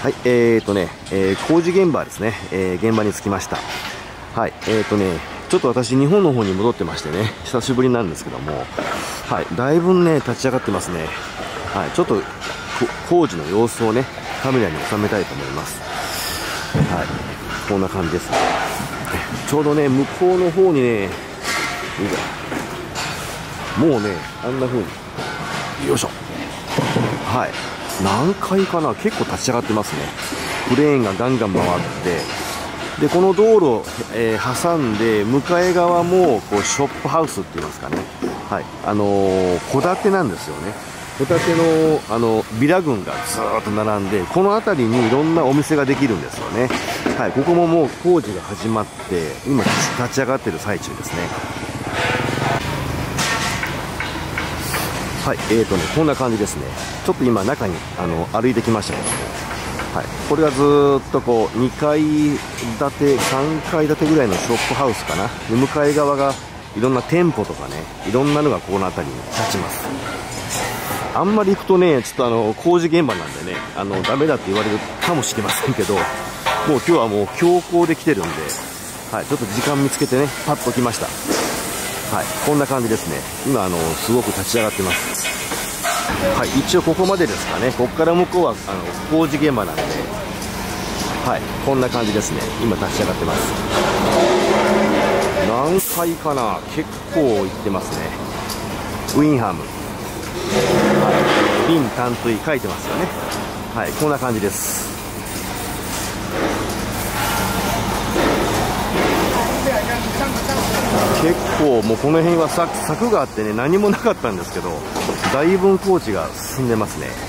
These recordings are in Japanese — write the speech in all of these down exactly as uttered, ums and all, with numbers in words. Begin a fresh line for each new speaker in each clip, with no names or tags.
はい、えーとね、えー、工事現場ですね、えー、現場に着きました。はい、えーとね、ちょっと私、日本の方に戻ってましてね、久しぶりなんですけども、はい、だいぶね、立ち上がってますね。はい、ちょっと工事の様子をね、カメラに収めたいと思います。はい、こんな感じですね。ちょうどね、向こうの方にね、もうね、あんな風に、よいしょ。はい。何階かな、結構立ち上がってますね。クレーンがガンガン回って、で、この道路を、えー、挟んで、向かい側も、こう、ショップハウスって言いますかね。はい。あのー、戸建てなんですよね。戸建ての、あの、ビラ群がずーっと並んで、この辺りにいろんなお店ができるんですよね。はい。ここももう工事が始まって、今、立ち上がってる最中ですね。はい、えーとね、こんな感じですね。ちょっと今中にあの歩いてきましたけども、はい、これがずーっとこうにかい建て、さんかい建てぐらいのショップハウスかな。で向かい側がいろんな店舗とかね、いろんなのがこの辺りに立ちます。あんまり行くとね、ちょっとあの工事現場なんでね、あのダメだって言われるかもしれませんけど、もう今日はもう強行で来てるんで、はい、ちょっと時間見つけてね、パッと来ました。はい、こんな感じですね。今あのすごく立ち上がってます。はい、一応ここまでですかね。ここから向こうはあの工事現場なんで、はい、こんな感じですね。今立ち上がってます。何階かな、結構行ってますね。ウィンハム、はい、ビン担当書いてますよね。はい、こんな感じです。結構もうこの辺は柵、柵があってね、何もなかったんですけど、だいぶ工事が進んでますね。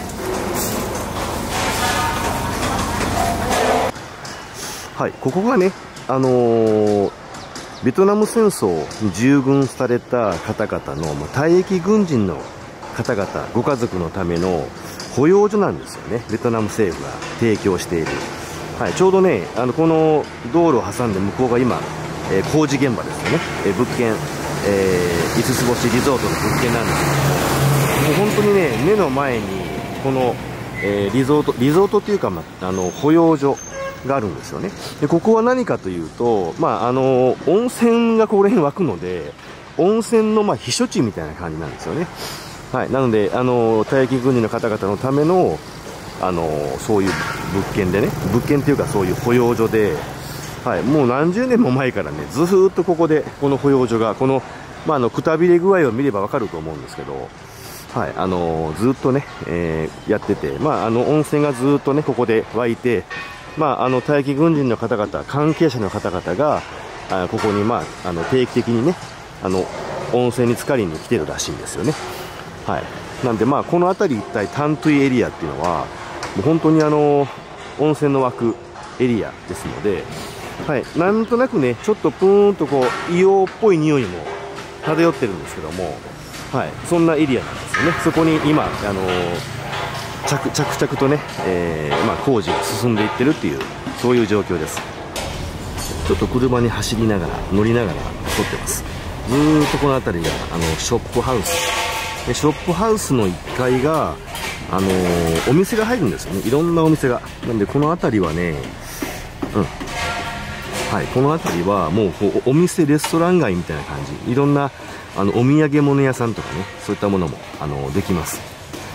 はい、ここがね、あのー、ベトナム戦争に従軍された方々の、まあ、退役軍人の方々、ご家族のための保養所なんですよね。ベトナム政府が提供している。はい、ちょうどね、あのこの道路を挟んで向こうが今、えー、工事現場ですよね。えー、物件、えー、五つ星リゾートの物件なんですけども、もう本当にね、目の前にこの、えー、リゾートリゾートっていうか、まあの保養所があるんですよね。でここは何かというと、まああの温泉がここら辺湧くので、温泉のまあ避暑地みたいな感じなんですよね。はい、なのであの退役軍人の方々のためのあのそういう物件でね、物件っていうかそういう保養所で。はい、もう何十年も前からね、ずーっとここで、この保養所が、この、まあ、あの、くたびれ具合を見ればわかると思うんですけど、はい、あのー、ずーっとね、えー、やってて、まあ、あの、温泉がずーっとね、ここで湧いて、まあ、あの、退役軍人の方々、関係者の方々が、あここに、まあ、あの、定期的にね、あの、温泉に浸かりに来てるらしいんですよね。はい。なんで、まあ、この辺り一帯、タントゥイエリアっていうのは、もう本当にあの、温泉の湧くエリアですので、はい、なんとなくね、ちょっとプーンとこう硫黄っぽい匂いも漂ってるんですけども、はい、そんなエリアなんですよね。そこに今、あのー、着着々とね、えーまあ、工事が進んでいってるっていう、そういう状況です。ちょっと車に走りながら、乗りながら撮ってます。ずーっとこの辺りがあのショップハウスで、ショップハウスのいっかいが、あのー、お店が入るんですよね。いろんなお店が。なんでこの辺りはね、うん。はい、この辺りはもうこうお店、レストラン街みたいな感じ、いろんなあのお土産物屋さんとかね、そういったものもあのできます。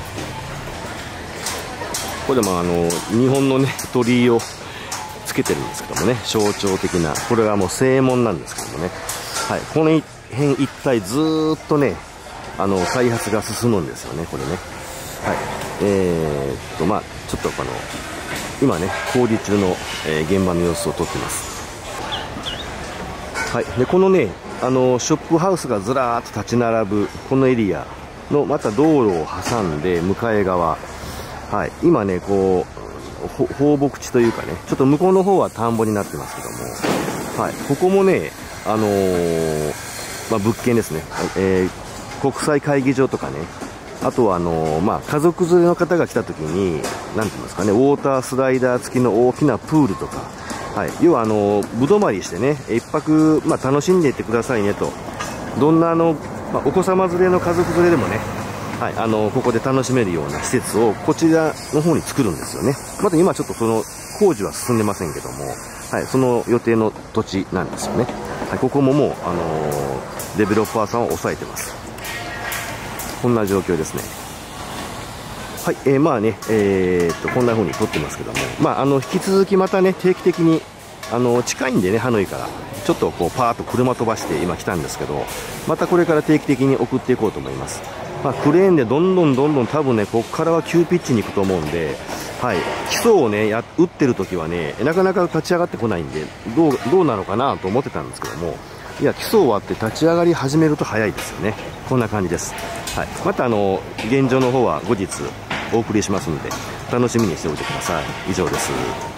これでもあの日本のね鳥居をつけてるんですけどもね、象徴的な、これはもう正門なんですけどもね、はい、この辺一帯ずーっとね、あの開発が進むんですよね、これね。はい、えー、っとまあちょっとこの今ね工事中の、えー、現場の様子を撮ってます。はい、でこのね、あのショップハウスがずらーっと立ち並ぶこのエリアのまた道路を挟んで向かい側、はい、今ねこう放牧地というかね、ちょっと向こうの方は田んぼになってますけども、はい、ここもね、あのーまあ、物件ですね、えー、国際会議場とかね、あとはあのーまあ、家族連れの方が来た時に何て言いますかね、ウォータースライダー付きの大きなプールとか、はい、要はあのぶ泊まりしてね、一泊、まあ、楽しんでいってくださいねと、どんなあの、まあ、お子様連れの家族連れでもね、 はい、あのここで楽しめるような施設をこちらの方に作るんですよね。まだ今ちょっとその工事は進んでませんけども、はい、その予定の土地なんですよね。はい、ここももう、あのー、デベロッパーさんを抑えてます。こんな状況ですね。はい、えー、まあね、えー、っとこんな風に撮ってますけども、まあ、あの引き続きまたね、定期的にあの近いんでね、ハノイからちょっとこうパーッと車飛ばして今来たんですけど、またこれから定期的に送っていこうと思います。まあ、クレーンでどんどんどんどん多分ね、ここからは急ピッチに行くと思うんで、はい、基礎をねや打ってる時はね、なかなか立ち上がってこないんで、どうどうなのかなと思ってたんですけども、いや、基礎終わって立ち上がり始めると早いですよね。こんな感じです。はい、またあの現状の方は後日お送りしますので、楽しみにしておいてください。以上です。